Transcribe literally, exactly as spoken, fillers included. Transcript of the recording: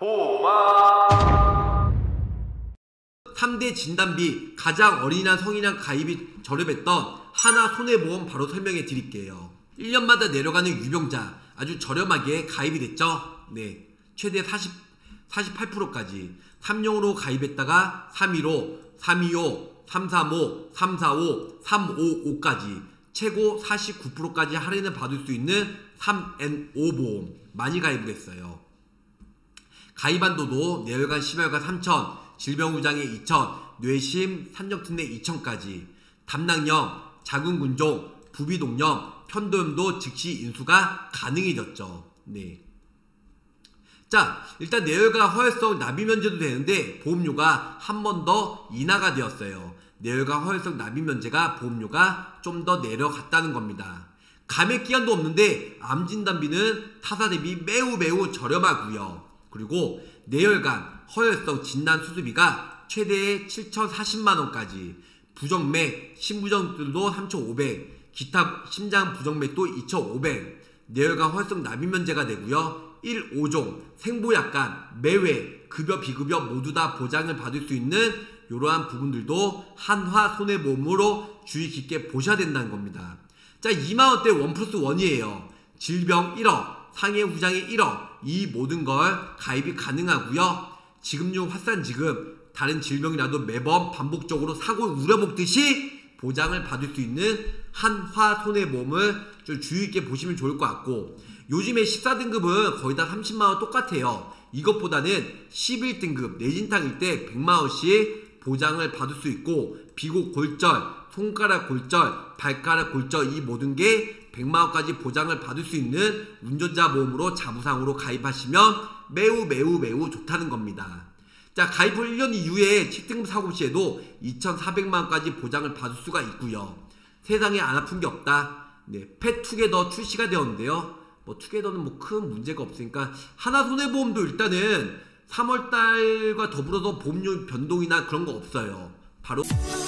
보마 삼 대 진단비 가장 어린이나 성인이나 가입이 저렴했던 하나손해보험 바로 설명해 드릴게요. 일 년마다 내려가는 유병자 아주 저렴하게 가입이 됐죠. 네, 최대 사십, 사십팔 퍼센트까지 삼용으로 가입했다가 삼일오, 삼이오, 삼삼오, 삼사오, 삼오오까지 최고 사십구 퍼센트까지 할인을 받을 수 있는 삼 엔 오 보험 많이 가입을 했어요. 가입한도도 뇌혈관, 심혈관 삼천, 질병우장에 이천, 뇌심, 산정특례 이천까지 담낭염, 자궁근종, 부비동염, 편도염도 즉시 인수가 가능해졌죠. 네. 자, 일단 뇌혈관 허혈성 납입면제도 되는데 보험료가 한 번 더 인하가 되었어요. 뇌혈관 허혈성 납입면제가 보험료가 좀 더 내려갔다는 겁니다. 감액기간도 없는데 암진단비는 타사 대비 매우 매우 저렴하고요. 그리고 뇌혈관 허혈성 진단 수술비가 최대 칠천사십만 원까지, 부정맥, 심부정들도 삼천오백, 기타 심장 부정맥도 이천오백, 뇌혈관 허혈성 납입면제가 되고요. 일, 오종, 생보약관, 매회, 급여, 비급여 모두 다 보장을 받을 수 있는 이러한 부분들도 한화손해보험으로 주의 깊게 보셔야 된다는 겁니다. 자, 이만 원대 원 플러스 원이에요. 질병 일억, 상해후장에 일억, 이 모든 걸 가입이 가능하고요. 지급률 환산지급, 다른 질병이라도 매번 반복적으로 사고를 우려먹듯이 보장을 받을 수 있는 한화손해보험을 좀 주의 있게 보시면 좋을 것 같고, 요즘에 십사 등급은 거의 다 삼십만 원 똑같아요. 이것보다는 십일 등급 내진탕일 때 백만 원씩 보장을 받을 수 있고, 비고 골절, 손가락 골절, 발가락 골절 이 모든 게 백만 원까지 보장을 받을 수 있는 운전자 보험으로 자부상으로 가입하시면 매우 매우 매우 좋다는 겁니다. 자, 가입 후 일 년 이후에 칠 등급 사고 시에도 이천사백만 원까지 보장을 받을 수가 있고요. 세상에 안 아픈 게 없다. 네, 펫투게더 출시가 되었는데요. 뭐 투게더는 뭐 큰 문제가 없으니까 하나손해보험도 일단은 삼월 달과 더불어서 보험료 변동이나 그런 거 없어요. 바로